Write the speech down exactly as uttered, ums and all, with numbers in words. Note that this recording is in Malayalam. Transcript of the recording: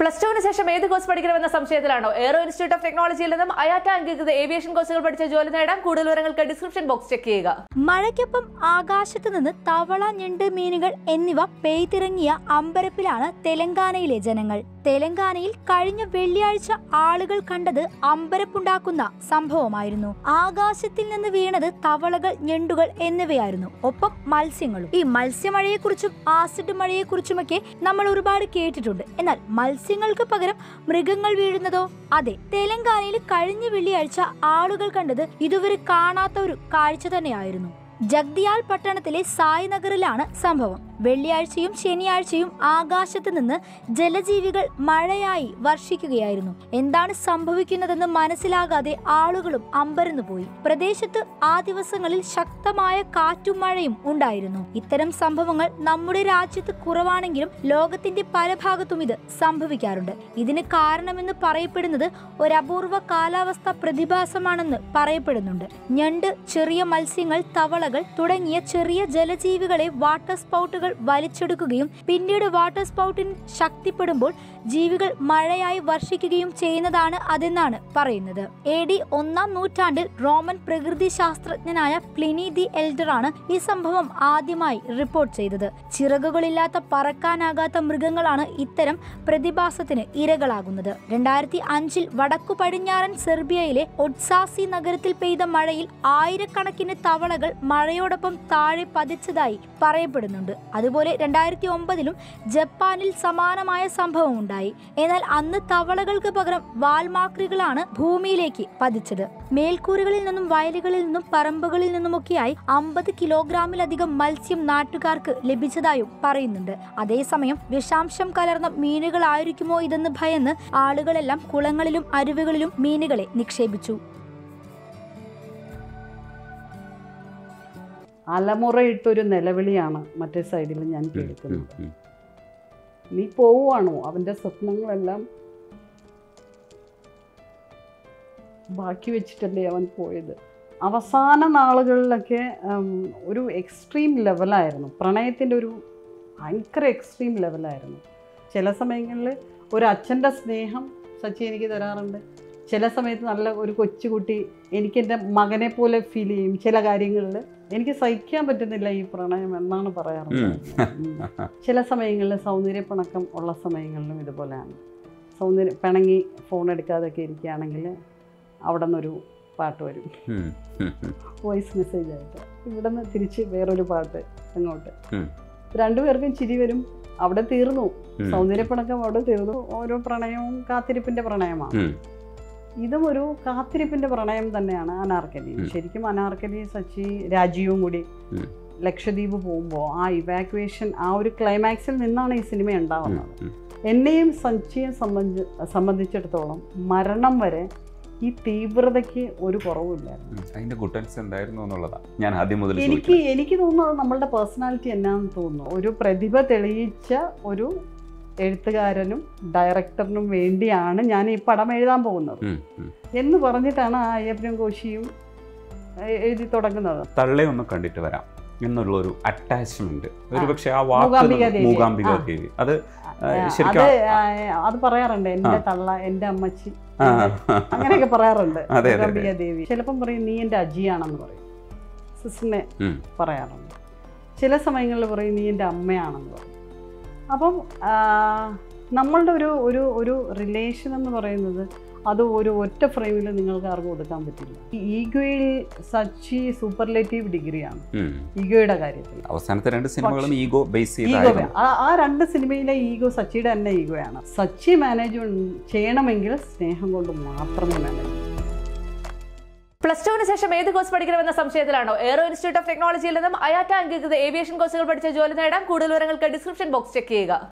Plus two ശേഷം ഏത് കോഴ്സ് പഠിക്കണമെന്ന സംശയത്തിലാണോ? എയറോ ഇൻസ്റ്റിറ്റ്യൂട്ട് ഓഫ് ടെക്നോളജിയിൽ നിന്നും അയാറ്റ അംഗീകൃത ഏവിയേഷൻ കോഴ്സുകൾ പഠിച്ച ജോലി നേടാൻ കൂടുതൽ വിവരങ്ങൾക്ക് ഡിസ്ക്രിപ്ഷൻ ബോക്സ് ചെക്ക് ചെയ്യുക. മഴയ്ക്കൊപ്പം ആകാശത്ത് നിന്ന് തവള, ഞണ്ട്, മീനുകൾ എന്നിവ പെയ്തിറങ്ങിയ അമ്പരപ്പിലാണ് തെലങ്കാനയിലെ ജനങ്ങൾ. തെലങ്കാനയിൽ കഴിഞ്ഞ വെള്ളിയാഴ്ച ആളുകൾ കണ്ടത് അമ്പരപ്പുണ്ടാക്കുന്ന സംഭവമായിരുന്നു. ആകാശത്തിൽ നിന്ന് വീണത് തവളകൾ, ഞണ്ടുകൾ എന്നിവയായിരുന്നു. ഒപ്പം മത്സ്യങ്ങളും. ഈ മത്സ്യമഴയെക്കുറിച്ചും ആസിഡ് മഴയെക്കുറിച്ചുമൊക്കെ നമ്മൾ ഒരുപാട് കേട്ടിട്ടുണ്ട്. എന്നാൽ മത്സ്യങ്ങൾക്ക് പകരം മൃഗങ്ങൾ വീഴുന്നതോ? അതെ, തെലങ്കാനയിൽ കഴിഞ്ഞ വെള്ളിയാഴ്ച ആളുകൾ കണ്ടത് ഇതുവരെ കാണാത്ത ഒരു കാഴ്ച തന്നെയായിരുന്നു. ജഗ്ദിയാൽ പട്ടണത്തിലെ സായ് നഗറിലാണ് സംഭവം. വെള്ളിയാഴ്ചയും ശനിയാഴ്ചയും ആകാശത്ത് നിന്ന് ജലജീവികൾ മഴയായി വർഷിക്കുകയായിരുന്നു. എന്താണ് സംഭവിക്കുന്നതെന്ന് മനസ്സിലാകാതെ ആളുകളും അമ്പരന്നു പോയി. പ്രദേശത്ത് ആ ദിവസങ്ങളിൽ ശക്തമായ കാറ്റും മഴയും ഉണ്ടായിരുന്നു. ഇത്തരം സംഭവങ്ങൾ നമ്മുടെ രാജ്യത്ത് കുറവാണെങ്കിലും ലോകത്തിന്റെ പല ഭാഗത്തും ഇത് സംഭവിക്കാറുണ്ട്. ഇതിന് കാരണമെന്ന് പറയപ്പെടുന്നത് ഒരു അപൂർവ കാലാവസ്ഥ പ്രതിഭാസമാണെന്ന് പറയപ്പെടുന്നുണ്ട്. ഞണ്ട്, ചെറിയ മത്സ്യങ്ങൾ, തവളകൾ തുടങ്ങിയ ചെറിയ ജലജീവികളെ വാട്ടർ സ്പൗട്ടുകൾ വലിച്ചെടുക്കുകയും പിന്നീട് വാട്ടർ സ്പൗട്ടിന് ശക്തിപ്പെടുമ്പോൾ ജീവികൾ മഴയായി വർഷിക്കുകയും ചെയ്യുന്നതാണ് അതെന്നാണ് പറയുന്നത്. എ ഡി ഒന്നാം നൂറ്റാണ്ടിൽ റോമൻ പ്രകൃതി ശാസ്ത്രജ്ഞനായ പ്ലിനി ദി എൽഡറാണ് ഈ സംഭവം ആദ്യമായി റിപ്പോർട്ട് ചെയ്തത്. ചിറകുകളില്ലാത്ത പറക്കാനാകാത്ത മൃഗങ്ങളാണ് ഇത്തരം പ്രതിഭാസത്തിന് ഇരകളാകുന്നത്. രണ്ടായിരത്തി അഞ്ചിൽ വടക്കു പടിഞ്ഞാറൻ സെർബിയയിലെ ഒഡ്സാസി നഗരത്തിൽ പെയ്ത മഴയിൽ ആയിരക്കണക്കിന് തവളകൾ മഴയോടൊപ്പം താഴെ പതിച്ചതായി പറയപ്പെടുന്നുണ്ട്. അതുപോലെ രണ്ടായിരത്തി ഒമ്പതിലും ജപ്പാനിൽ സമാനമായ സംഭവം ഉണ്ടായി. എന്നാൽ അന്ന് തവളകൾക്ക് പകരം വാൽമാക്രികളാണ് ഭൂമിയിലേക്ക് പതിച്ചത്. മേൽക്കൂരകളിൽ നിന്നും വയലുകളിൽ നിന്നും പറമ്പുകളിൽ നിന്നുമൊക്കെയായി അമ്പത് കിലോഗ്രാമിലധികം മത്സ്യം നാട്ടുകാർക്ക് ലഭിച്ചതായും പറയുന്നുണ്ട്. അതേസമയം വിഷാംശം കലർന്ന മീനുകളായിരിക്കുമോ ഇതെന്ന് ഭയന്ന് ആളുകളെല്ലാം കുളങ്ങളിലും അരുവികളിലും മീനുകളെ നിക്ഷേപിച്ചു. അലമുറയിട്ടൊരു നിലവിളിയാണ് മറ്റേ സൈഡിൽ ഞാൻ കേൾക്കുന്നത്. നീ പോവുകയാണോ? അവൻ്റെ സ്വപ്നങ്ങളെല്ലാം ബാക്കി വെച്ചിട്ടല്ലേ അവൻ പോയത്. അവസാന നാളുകളിലൊക്കെ ഒരു എക്സ്ട്രീം ലെവലായിരുന്നു. പ്രണയത്തിൻ്റെ ഒരു ഭയങ്കര എക്സ്ട്രീം ലെവലായിരുന്നു. ചില സമയങ്ങളിൽ ഒരു അച്ഛൻ്റെ സ്നേഹം സച്ചി എനിക്ക് തരാറുണ്ട്. ചില സമയത്ത് നല്ല ഒരു കൊച്ചുകുട്ടി എനിക്കെൻ്റെ മകനെ പോലെ ഫീൽ ചെയ്യും. ചില കാര്യങ്ങളിൽ എനിക്ക് സഹിക്കാൻ പറ്റുന്നില്ല ഈ പ്രണയം എന്നാണ് പറയാറുള്ളത്. ചില സമയങ്ങളിൽ സൗന്ദര്യപ്പിണക്കം ഉള്ള സമയങ്ങളിലും ഇതുപോലെയാണ്. സൗന്ദര്യ പിണങ്ങി ഫോൺ എടുക്കാതൊക്കെ ഇരിക്കുകയാണെങ്കിൽ അവിടെ നിന്നൊരു പാട്ട് വരും, വോയിസ് മെസ്സേജ് ആയിട്ട്. ഇവിടെ നിന്ന് തിരിച്ച് വേറൊരു പാട്ട് അങ്ങോട്ട്. രണ്ടുപേർക്കും ചിരി വരും. അവിടെ തീർന്നു സൗന്ദര്യപ്പിണക്കം, അവിടെ തീർന്നു. ഓരോ പ്രണയവും കാത്തിരിപ്പിൻ്റെ പ്രണയമാണ്. ഇതും ഒരു കാത്തിരിപ്പിൻ്റെ പ്രണയം തന്നെയാണ് അനാർക്കലി. ശരിക്കും അനാർക്കലി സച്ചി രാജീവും കൂടി ലക്ഷദ്വീപ് പോകുമ്പോൾ ആ ഇവാക്യുവേഷൻ, ആ ഒരു ക്ലൈമാക്സിൽ നിന്നാണ് ഈ സിനിമ ഉണ്ടാവുന്നത്. എന്നെയും സച്ചിയെ സംബന്ധി സംബന്ധിച്ചിടത്തോളം മരണം വരെ ഈ തീവ്രതയ്ക്ക് ഒരു കുറവുമില്ലായിരുന്നു. എനിക്ക് എനിക്ക് തോന്നുന്നത് നമ്മളുടെ പേഴ്സണാലിറ്റി എന്നാന്ന് തോന്നുന്നു. ഒരു പ്രതിഭ തെളിയിച്ച ഒരു എഴുത്തുകാരനും ഡയറക്ടറിനും വേണ്ടിയാണ് ഞാൻ ഈ പടം എഴുതാൻ പോകുന്നത് എന്ന് പറഞ്ഞിട്ടാണ് ആ അയ്യപ്പനും കോശിയും എഴുതി തുടങ്ങുന്നത്. തള്ളയൊന്ന് കണ്ടിട്ട് വരാം എന്നുള്ളൊരു അറ്റാച്ച്മെന്റ് ഒരുപക്ഷെ ആ വാക്ക് മൂകാംബിക ദേവി അത് അത് പറയാറുണ്ട്. എന്റെ തള്ള, എന്റെ അമ്മച്ചി, അങ്ങനെയൊക്കെ പറയാറുണ്ട് മൂകാംബിക ദേവി. ചിലപ്പം പറയും നീ എന്റെ അജിയാണെന്ന് പറയും, സിസ്റ്ററിനെ പറയാറുണ്ട്. ചില സമയങ്ങളിൽ പറയും നീ എന്റെ അമ്മയാണെന്ന് പറയും. അപ്പം നമ്മളുടെ ഒരു ഒരു ഒരു റിലേഷൻ എന്ന് പറയുന്നത് അത് ഒരു ഒറ്റ ഫ്രെയിമിൽ നിങ്ങൾക്ക് ആർക്കും ഒതുക്കാൻ പറ്റില്ല. ഈഗോയിൽ സച്ചി സൂപ്പർലേറ്റീവ് ഡിഗ്രിയാണ് ഈഗോയുടെ കാര്യത്തിൽ. അവസാനത്തെ രണ്ട് സിനിമകളും ഈഗോ ബേസ് ചെയ്ത ആ രണ്ട് സിനിമയിലെ ഈഗോ സച്ചിയുടെ തന്നെ ഈഗോയാണ്. സച്ചി മാനേജ് ചെയ്യണമെങ്കിൽ സ്നേഹം കൊണ്ട് മാത്രമേ മാനേജ്. പ്ലസ് ടുവിന് ശേഷം ഏത് കോഴ്സ് പഠിക്കണമെന്ന സംശയത്തിലാണോ? എയറോ ഇൻസ്റ്റിറ്റ്യൂട്ട് ഓഫ് ടെക്നോളജിയിൽ നിന്നും അയാറ്റ അംഗീകൃത ഏവിയേഷൻ കോഴ്സുകൾ പഠിച്ച ജോലി നേടാൻ കൂടുതൽ വിവരങ്ങൾക്ക് ഡിസ്ക്രിപ്ഷൻ ബോക്സ് ചെക്ക് ചെയ്യുക.